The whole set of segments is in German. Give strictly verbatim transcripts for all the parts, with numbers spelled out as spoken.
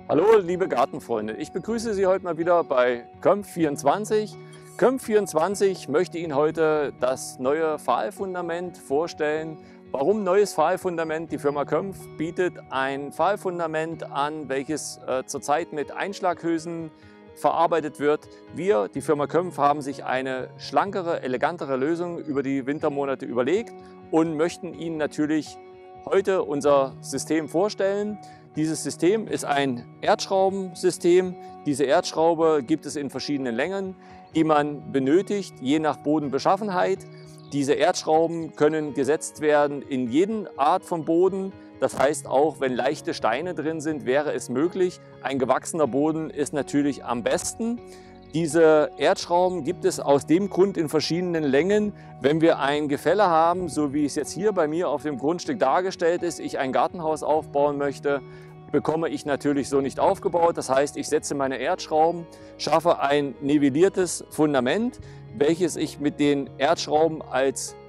Hallo liebe Gartenfreunde, ich begrüße Sie heute mal wieder bei Kömpf vierundzwanzig. Kömpf vierundzwanzig möchte Ihnen heute das neue Pfahlfundament vorstellen. Warum neues Pfahlfundament? Die Firma Kömpf bietet ein Pfahlfundament an, welches äh, zurzeit mit Einschlaghülsen verarbeitet wird. Wir, die Firma Kömpf, haben sich eine schlankere, elegantere Lösung über die Wintermonate überlegt und möchten Ihnen natürlich heute unser System vorstellen. Dieses System ist ein Erdschraubensystem. Diese Erdschraube gibt es in verschiedenen Längen, die man benötigt, je nach Bodenbeschaffenheit. Diese Erdschrauben können gesetzt werden in jede Art von Boden. Das heißt, auch wenn leichte Steine drin sind, wäre es möglich. Ein gewachsener Boden ist natürlich am besten. Diese Erdschrauben gibt es aus dem Grund in verschiedenen Längen. Wenn wir ein Gefälle haben, so wie es jetzt hier bei mir auf dem Grundstück dargestellt ist, ich ein Gartenhaus aufbauen möchte, bekomme ich natürlich so nicht aufgebaut. Das heißt, ich setze meine Erdschrauben, schaffe ein nivelliertes Fundament, welches ich mit den Erdschrauben als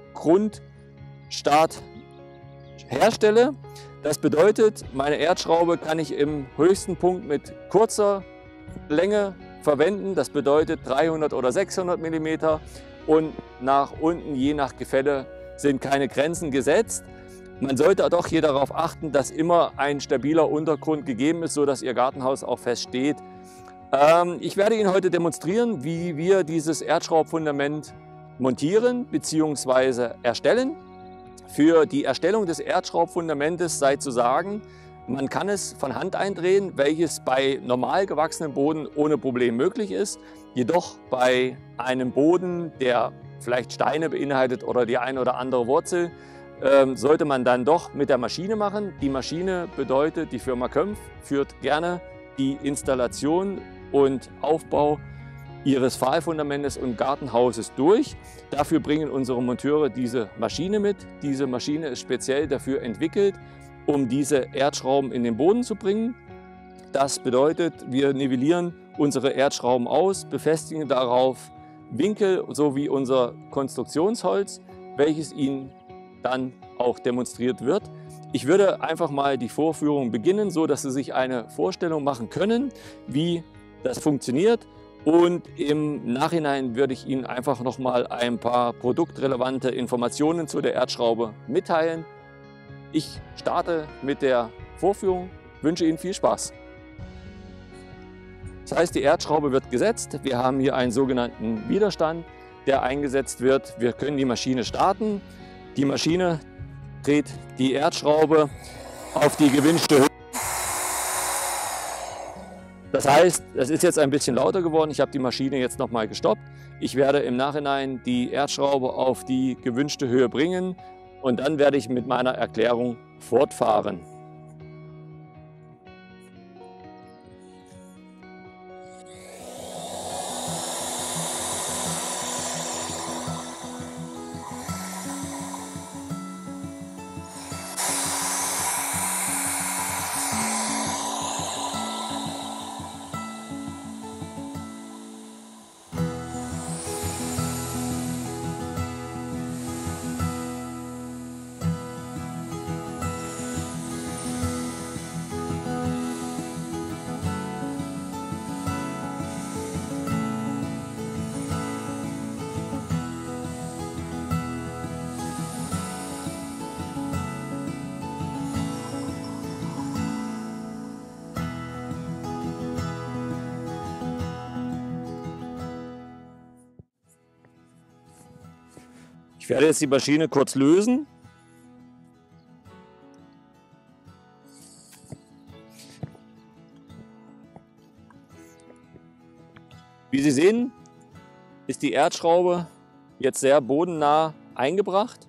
Grundstart herstelle. Das bedeutet, meine Erdschraube kann ich im höchsten Punkt mit kurzer Länge verwenden. Das bedeutet dreihundert oder sechshundert Millimeter und nach unten, je nach Gefälle, sind keine Grenzen gesetzt. Man sollte doch hier darauf achten, dass immer ein stabiler Untergrund gegeben ist, sodass Ihr Gartenhaus auch fest steht. Ähm, ich werde Ihnen heute demonstrieren, wie wir dieses Erdschraubfundament montieren bzw. erstellen. Für die Erstellung des Erdschraubfundamentes sei zu sagen, man kann es von Hand eindrehen, welches bei normal gewachsenem Boden ohne Problem möglich ist. Jedoch bei einem Boden, der vielleicht Steine beinhaltet oder die eine oder andere Wurzel, ähm, sollte man dann doch mit der Maschine machen. Die Maschine bedeutet, die Firma Kömpf führt gerne die Installation und Aufbau Ihres Pfahlfundamentes und Gartenhauses durch. Dafür bringen unsere Monteure diese Maschine mit. Diese Maschine ist speziell dafür entwickelt, um diese Erdschrauben in den Boden zu bringen. Das bedeutet, wir nivellieren unsere Erdschrauben aus, befestigen darauf Winkel sowie unser Konstruktionsholz, welches Ihnen dann auch demonstriert wird. Ich würde einfach mal die Vorführung beginnen, so dass Sie sich eine Vorstellung machen können, wie das funktioniert. Und im Nachhinein würde ich Ihnen einfach noch mal ein paar produktrelevante Informationen zu der Erdschraube mitteilen. Ich starte mit der Vorführung, wünsche Ihnen viel Spaß. Das heißt, die Erdschraube wird gesetzt. Wir haben hier einen sogenannten Widerstand, der eingesetzt wird. Wir können die Maschine starten. Die Maschine dreht die Erdschraube auf die gewünschte Höhe. Das heißt, es ist jetzt ein bisschen lauter geworden. Ich habe die Maschine jetzt noch mal gestoppt. Ich werde im Nachhinein die Erdschraube auf die gewünschte Höhe bringen und dann werde ich mit meiner Erklärung fortfahren. Ich werde jetzt die Maschine kurz lösen. Wie Sie sehen, ist die Erdschraube jetzt sehr bodennah eingebracht.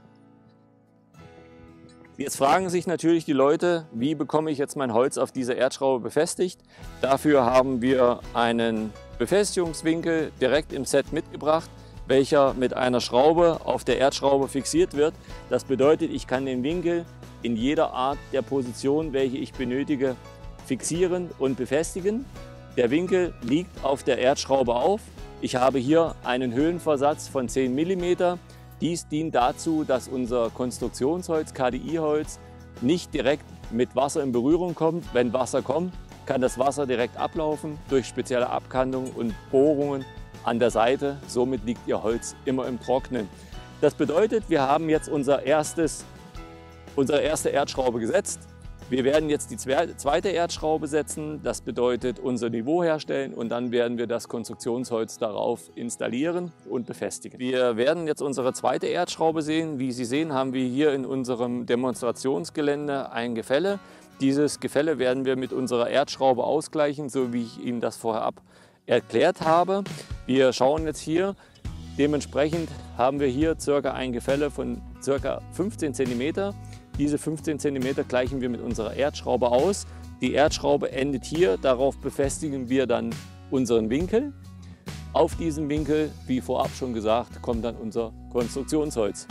Jetzt fragen sich natürlich die Leute, wie bekomme ich jetzt mein Holz auf diese Erdschraube befestigt? Dafür haben wir einen Befestigungswinkel direkt im Set mitgebracht, welcher mit einer Schraube auf der Erdschraube fixiert wird. Das bedeutet, ich kann den Winkel in jeder Art der Position, welche ich benötige, fixieren und befestigen. Der Winkel liegt auf der Erdschraube auf. Ich habe hier einen Höhenversatz von zehn Millimeter. Dies dient dazu, dass unser Konstruktionsholz, K D I-Holz, nicht direkt mit Wasser in Berührung kommt. Wenn Wasser kommt, kann das Wasser direkt ablaufen durch spezielle Abkantungen und Bohrungen an der Seite. Somit liegt Ihr Holz immer im Trocknen. Das bedeutet, wir haben jetzt unser erstes, unsere erste Erdschraube gesetzt. Wir werden jetzt die zweite Erdschraube setzen. Das bedeutet, unser Niveau herstellen und dann werden wir das Konstruktionsholz darauf installieren und befestigen. Wir werden jetzt unsere zweite Erdschraube sehen. Wie Sie sehen, haben wir hier in unserem Demonstrationsgelände ein Gefälle. Dieses Gefälle werden wir mit unserer Erdschraube ausgleichen, so wie ich Ihnen das vorher erklärt habe. Wir schauen jetzt hier. Dementsprechend haben wir hier circa ein Gefälle von ca. fünfzehn Zentimeter. Diese fünfzehn Zentimeter gleichen wir mit unserer Erdschraube aus. Die Erdschraube endet hier, darauf befestigen wir dann unseren Winkel. Auf diesen Winkel, wie vorab schon gesagt, kommt dann unser Konstruktionsholz.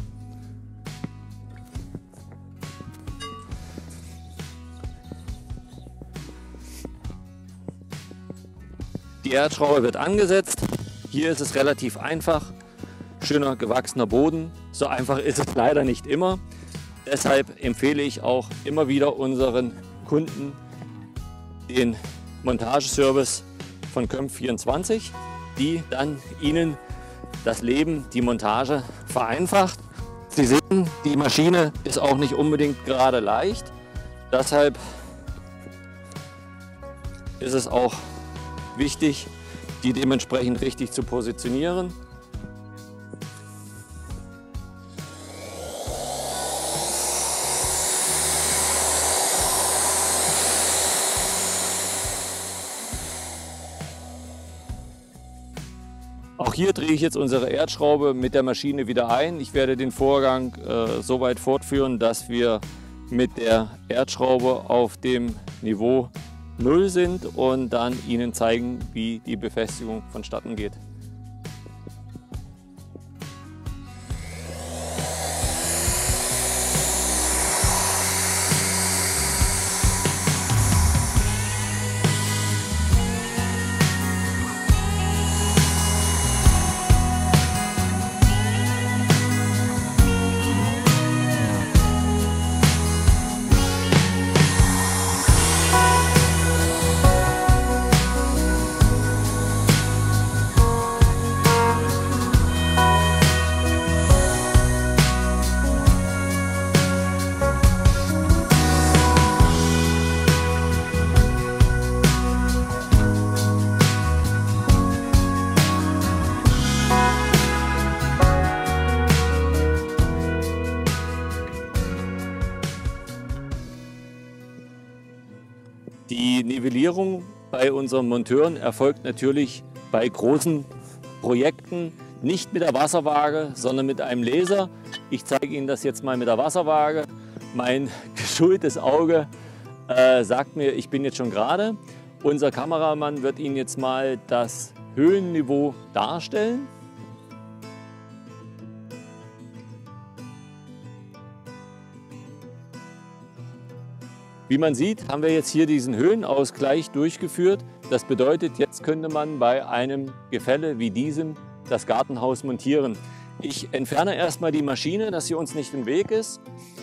Die Erdschraube wird angesetzt. Hier ist es relativ einfach. Schöner gewachsener Boden. So einfach ist es leider nicht immer. Deshalb empfehle ich auch immer wieder unseren Kunden den Montageservice von Kömpf vierundzwanzig, die dann ihnen das Leben, die Montage vereinfacht. Sie sehen, die Maschine ist auch nicht unbedingt gerade leicht. Deshalb ist es auch wichtig, die dementsprechend richtig zu positionieren. Auch hier drehe ich jetzt unsere Erdschraube mit der Maschine wieder ein. Ich werde den Vorgang äh, so weit fortführen, dass wir mit der Erdschraube auf dem Niveau null sind und dann Ihnen zeigen, wie die Befestigung vonstatten geht. Die Nivellierung bei unseren Monteuren erfolgt natürlich bei großen Projekten nicht mit der Wasserwaage, sondern mit einem Laser. Ich zeige Ihnen das jetzt mal mit der Wasserwaage. Mein geschultes Auge äh, sagt mir, ich bin jetzt schon gerade. Unser Kameramann wird Ihnen jetzt mal das Höhenniveau darstellen. Wie man sieht, haben wir jetzt hier diesen Höhenausgleich durchgeführt. Das bedeutet, jetzt könnte man bei einem Gefälle wie diesem das Gartenhaus montieren. Ich entferne erstmal die Maschine, dass sie uns nicht im Weg ist.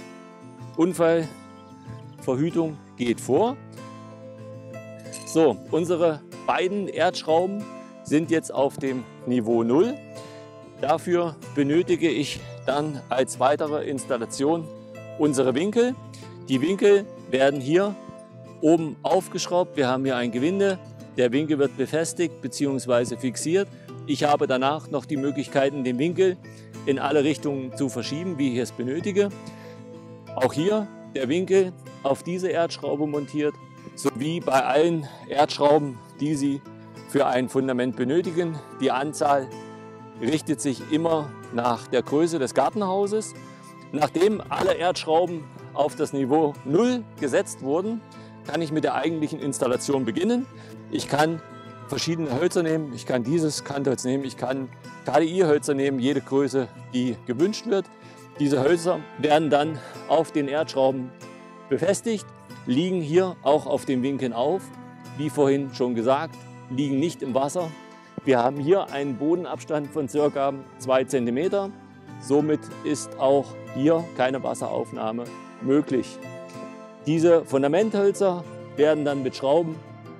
Unfallverhütung geht vor. So, unsere beiden Erdschrauben sind jetzt auf dem Niveau null. Dafür benötige ich dann als weitere Installation unsere Winkel. Die Winkel werden hier oben aufgeschraubt. Wir haben hier ein Gewinde. Der Winkel wird befestigt bzw. fixiert. Ich habe danach noch die Möglichkeiten, den Winkel in alle Richtungen zu verschieben, wie ich es benötige. Auch hier der Winkel auf diese Erdschraube montiert, sowie bei allen Erdschrauben, die Sie für ein Fundament benötigen. Die Anzahl richtet sich immer nach der Größe des Gartenhauses. Nachdem alle Erdschrauben auf das Niveau null gesetzt wurden, kann ich mit der eigentlichen Installation beginnen. Ich kann verschiedene Hölzer nehmen, ich kann dieses Kantholz nehmen, ich kann K D I-Hölzer nehmen, jede Größe, die gewünscht wird. Diese Hölzer werden dann auf den Erdschrauben befestigt, liegen hier auch auf den Winkeln auf. Wie vorhin schon gesagt, liegen nicht im Wasser. Wir haben hier einen Bodenabstand von ca. zwei Zentimeter. Somit ist auch hier keine Wasseraufnahme möglich. Diese Fundamenthölzer werden dann mit Schrauben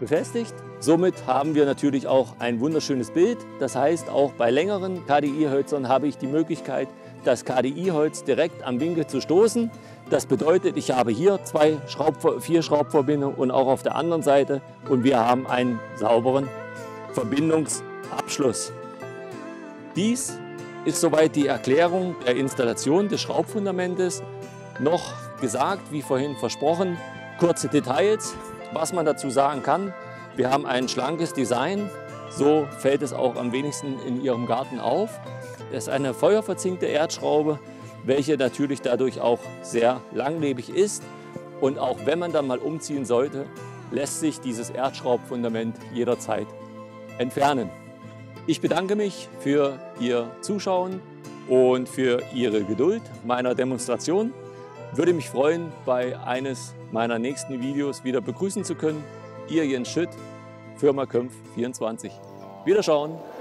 befestigt. Somit haben wir natürlich auch ein wunderschönes Bild. Das heißt, auch bei längeren K D I-Hölzern habe ich die Möglichkeit, das K D I-Holz direkt am Winkel zu stoßen. Das bedeutet, ich habe hier zwei Schraub, vier Schraubverbindungen und auch auf der anderen Seite und wir haben einen sauberen Verbindungsabschluss. Dies ist soweit die Erklärung der Installation des Schraubfundamentes. Noch gesagt, wie vorhin versprochen, kurze Details, was man dazu sagen kann. Wir haben ein schlankes Design, so fällt es auch am wenigsten in Ihrem Garten auf. Es ist eine feuerverzinkte Erdschraube, welche natürlich dadurch auch sehr langlebig ist. Und auch wenn man dann mal umziehen sollte, lässt sich dieses Erdschraubfundament jederzeit entfernen. Ich bedanke mich für Ihr Zuschauen und für Ihre Geduld meiner Demonstration. Würde mich freuen, bei eines meiner nächsten Videos wieder begrüßen zu können. Ihr Jens Schütt, Firma Kömpf vierundzwanzig. Wiederschauen!